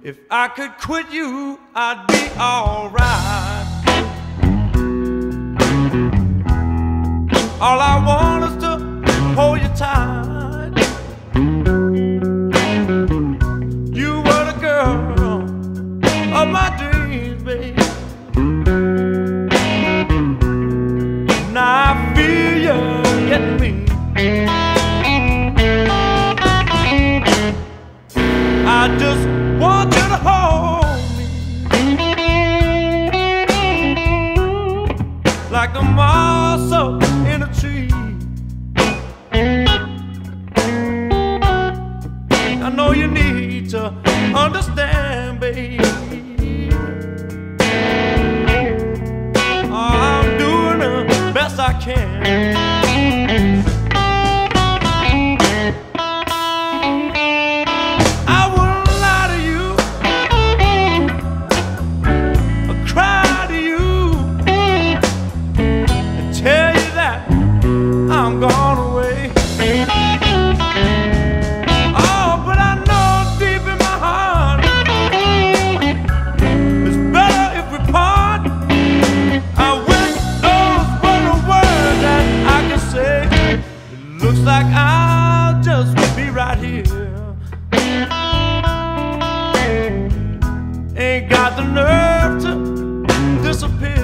If I could quit you, I'd be alright. All I want is to hold you tight. You were the girl of my dreams, babe. Now I feel you getting me. I just want you to hold me like a moss up in a tree. I know you need to understand, baby. I'm doing the best I can. I'm gone away. Oh, but I know deep in my heart it's better if we part. I wish those were the words that I could say. It looks like I'll just be right here. Ain't got the nerve to disappear.